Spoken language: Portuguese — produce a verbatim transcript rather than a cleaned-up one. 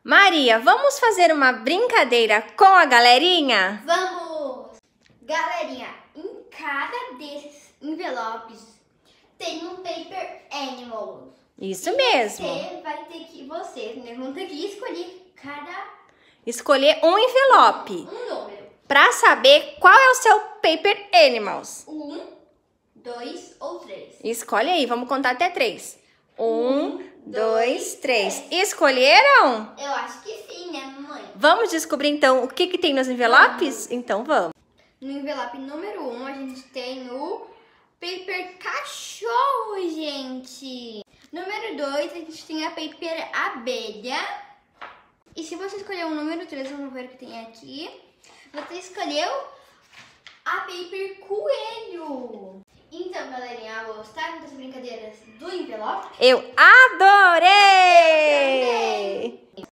Maria, vamos fazer uma brincadeira com a galerinha? Vamos! Galerinha, em cada desses envelopes tem um Paper Animals. Isso e mesmo. Você vai ter que, vocês né, vão ter que escolher cada... Escolher um envelope. Um número. Pra saber qual é o seu Paper Animals. Um, dois ou três. Escolhe aí, vamos contar até três. Um, Um, dois, dois, três. três. Escolheram? Eu acho que sim, né, mamãe? Vamos descobrir então o que, que tem nos envelopes? Então vamos. No envelope número um, a gente tem o Paper Cachorro, gente. Número dois, a gente tem a Paper Abelha. E se você escolher o número três, vamos ver o que tem aqui. Você escolheu a Paper Coelho. Então, galerinha, gostaram das brincadeiras do envelope? Eu adorei!